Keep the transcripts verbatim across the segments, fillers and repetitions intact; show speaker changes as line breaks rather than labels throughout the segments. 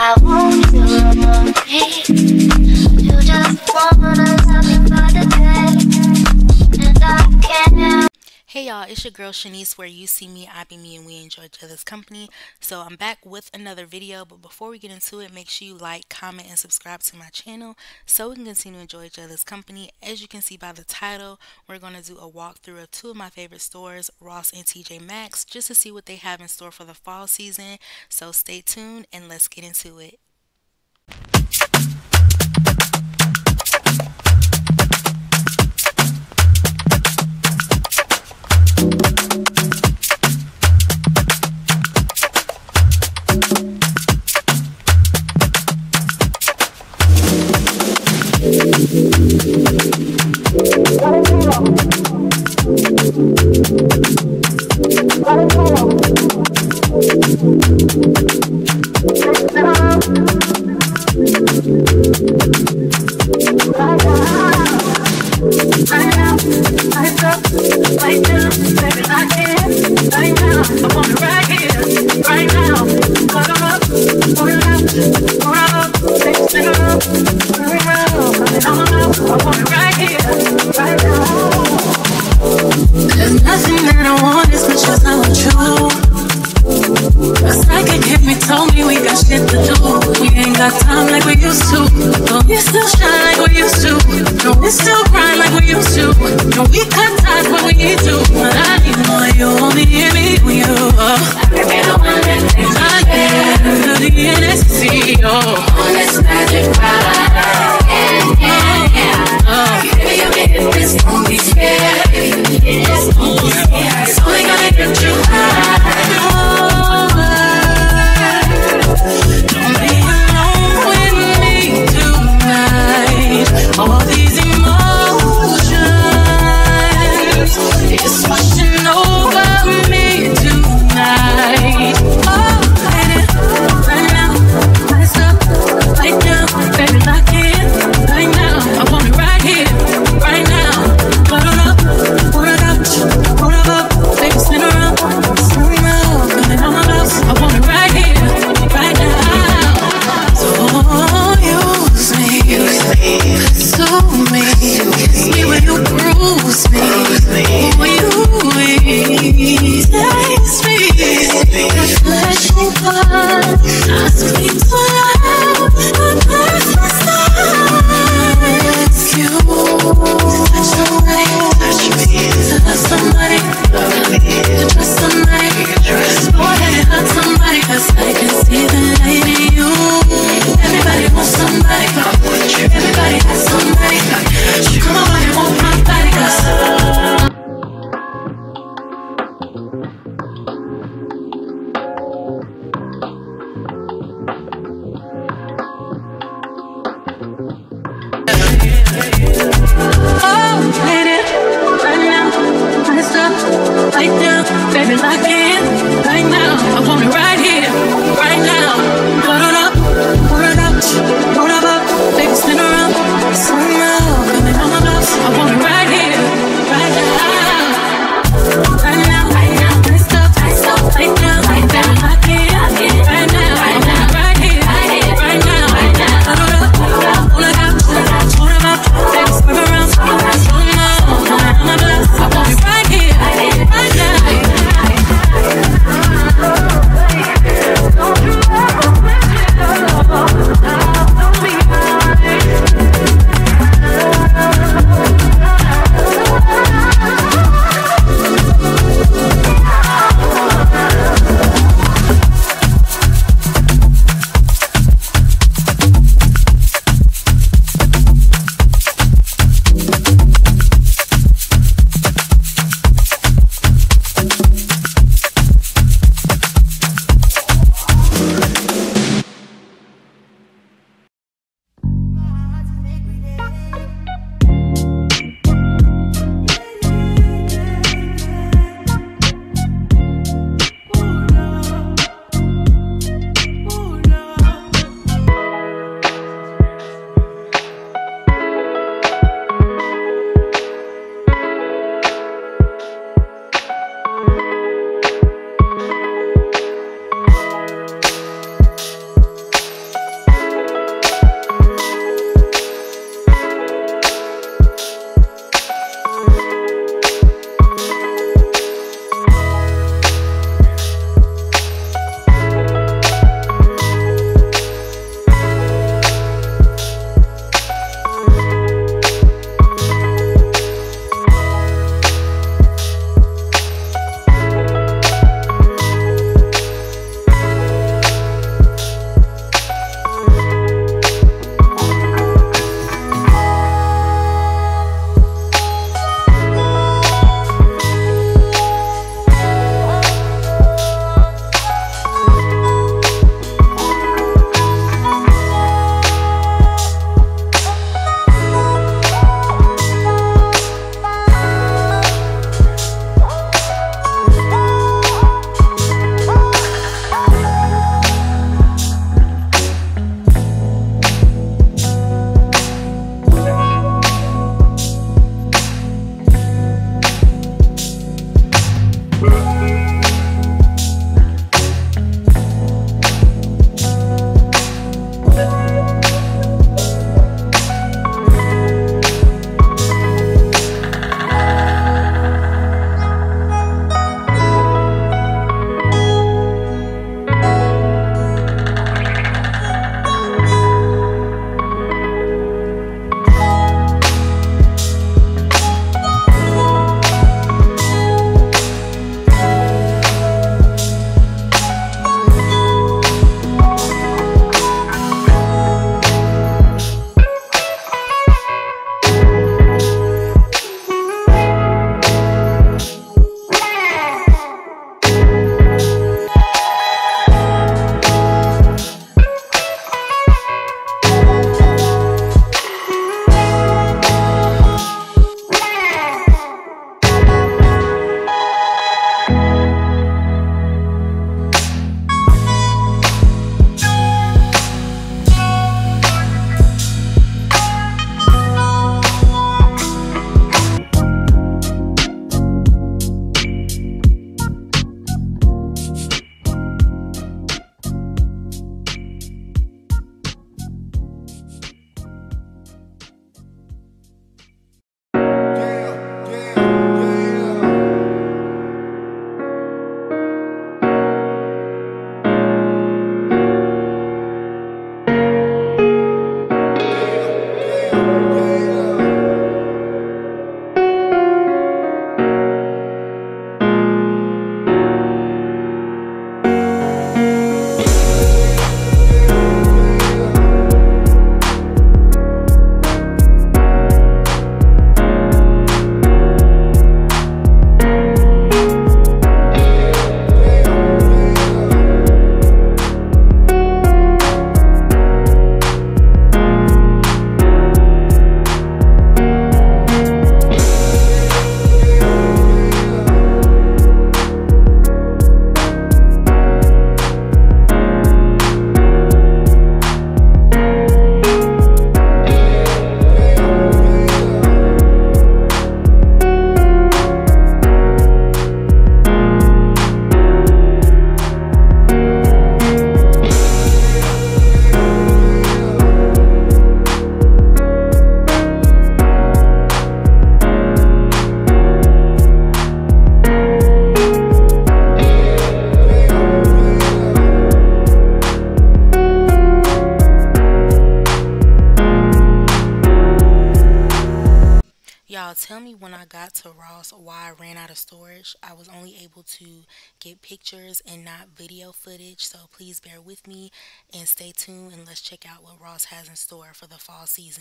I want you, you just wanna tell me for the day, and I can't.
Hey y'all, it's your girl Shanice, where you see me, I be me, and we enjoy each other's company. So I'm back with another video, but before we get into it, make sure you like, comment, and subscribe to my channel so we can continue to enjoy each other's company. As you can see by the title, we're going to do a walkthrough of two of my favorite stores, Ross and T J Maxx, just to see what they have in store for the fall season. So stay tuned and let's get into it.
There's nothing that I want as much as I want you. A psychic hit me, told me we got shit to do. We ain't got time like we used to. No, we still shine like we used to. No, we still grind like we used to. No, we cut ties when we need to. But I need more you, only hear me when you are. I can be the one that takes my hand. The N S C, oh, on this magic ride. Yeah, yeah, yeah. Oh, baby, you making this, don't be scared. It's only gonna get you high. Don't be alone with me tonight. All these emotions, it's washing over me tonight. Oh, baby, right now, let's up, right now, baby, lock in, right now. I want it right here, right now. Put it up, put it up, put it up, baby, spin around, spin around, coming on my blouse. I want it right here, right now. So use me, pursue me, kiss me when you bruise me, when you ease me, the flesh and blood. I scream so loud, the perfect silence. You touch somebody, touch me, to love somebody, love me, to trust somebody, trust me. Go ahead and hurt somebody, 'cause I can see the light in you. Everybody wants somebody, everybody has somebody. Come on, I want my body, 'cause right now, baby, lock in, right now. I want it right here, right now. Put it up, put it up, put it up, baby, spin around, spin around, coming on my blouse. I want it right here, right now, right now, right now. Nice up, nice up, right now, right now. Lock in, right now, right now, right here, right now, right now. Put it up, put it up, put it up, put it up, baby, spin around, spin around, spin around, coming on my blouse. I want it right here.
tell me when I got to Ross why I ran out of storage. I was only able to get pictures and not video footage, so please bear with me and stay tuned and let's check out what Ross has in store for the fall season.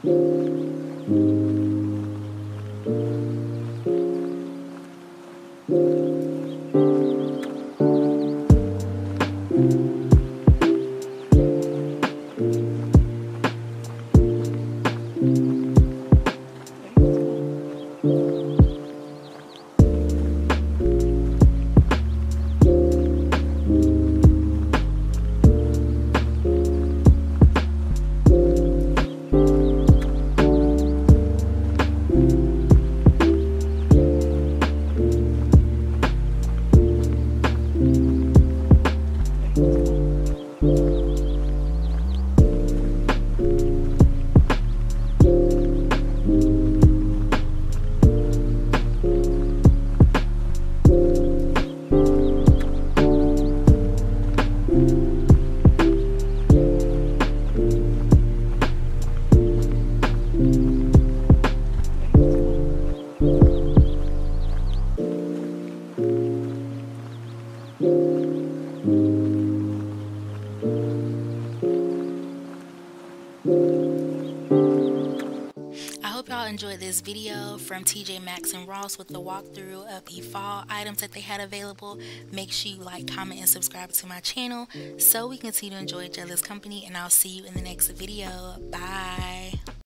I hope y'all enjoyed this video from T J Maxx and Ross with the walkthrough of the fall items that they had available. Make sure you like, comment, and subscribe to my channel so we continue to enjoy each other's company, and I'll see you in the next video. Bye.